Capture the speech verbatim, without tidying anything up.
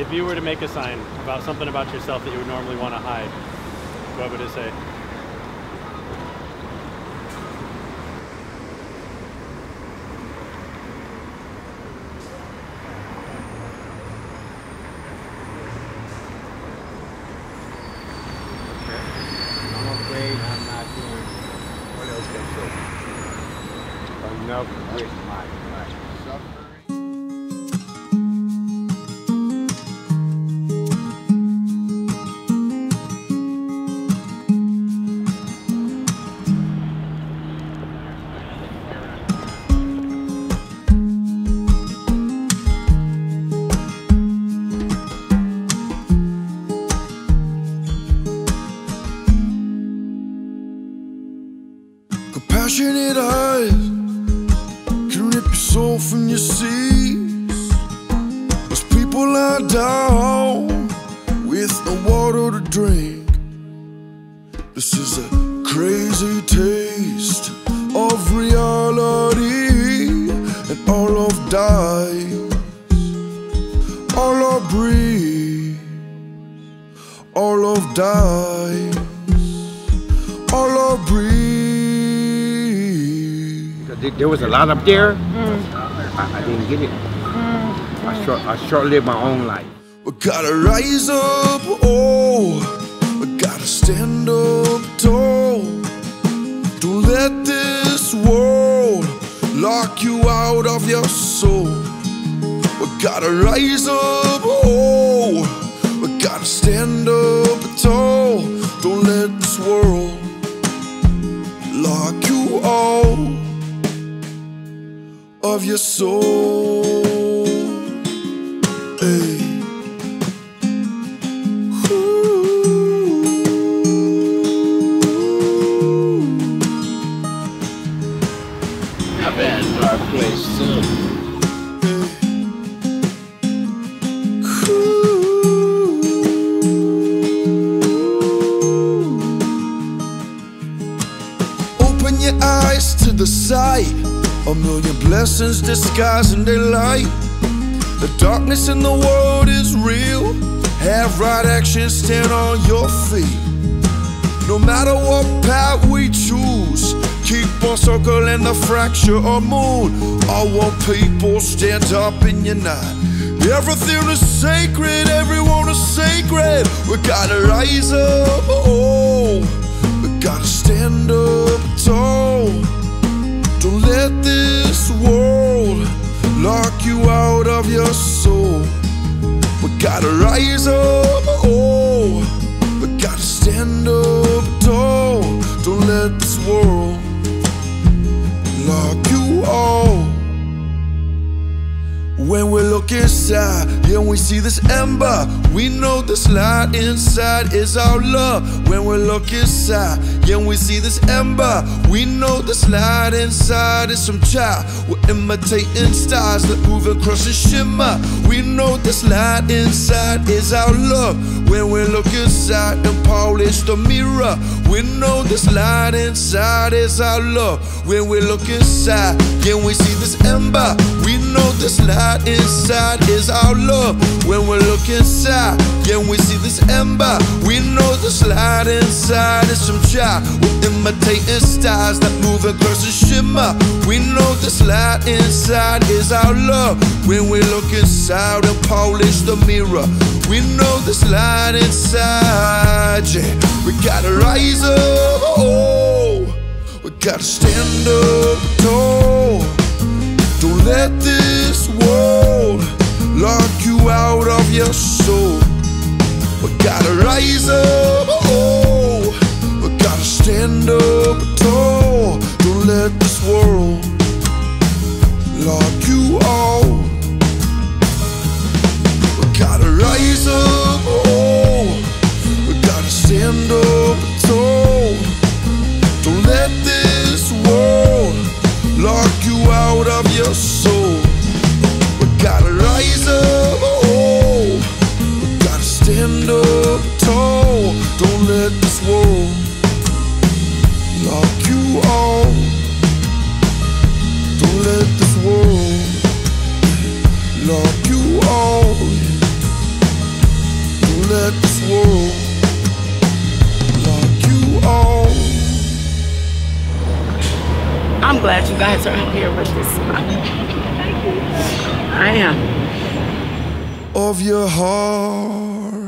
If you were to make a sign about something about yourself that you would normally want to hide, what would it say? I'm afraid I'm not doing what else can say. Enough with my life. Compassionate eyes can rip your soul from your seas. Most people lie down with no water to drink. This is a crazy taste of reality, and all love dies, all love breathes, all love dies, all love breathes. There was a lot up there. Mm. I, I didn't get it. Mm. I short, I short-lived my own life. We gotta rise up, oh, we gotta stand up tall. Don't let this world lock you out of your soul. We gotta rise up, oh, we gotta stand up tall. Don't let this world lock you out of your soul. Hey. I've been to our place soon. Open your eyes to the sight. A million blessings disguising their light. The darkness in the world is real. Have right action, stand on your feet. No matter what path we choose, keep on circling the fracture or moon. All one people, stand up and unite. Everything is sacred, everyone is sacred. We gotta rise up, oh, we gotta stand up tall. Don't let this world lock you out of your soul. We gotta rise up, oh, we gotta stand up tall. Don't let this world lock you out. When we look inside, yeah, we see this ember. We know this light inside is our love. When we look inside, yeah, we see this ember. We know this light inside is some child. We're imitating stars that move across the shimmer. We know this light inside is our love. When we look inside and polish the mirror, we know this light inside is our love. When we look inside, yeah, we see this ember. We know this light inside is our love. When we look inside, yeah, we see this ember. We know this light inside is some child. We're imitating stars that move across the shimmer. We know this light inside is our love. When we look inside and polish the mirror, we know this light inside, yeah. We gotta rise up, oh, we gotta stand up tall. Don't let this world lock you out of your soul. We gotta rise up, oh, we gotta stand up tall. Don't let this world lock you out. We gotta rise up, oh, we gotta stand up tall. Don't let this world lock you out of your soul. We gotta rise up, oh, we gotta stand up tall. Don't let this world lock you out. Don't let this world lock you out. guys are out here with this. I am. Of your heart.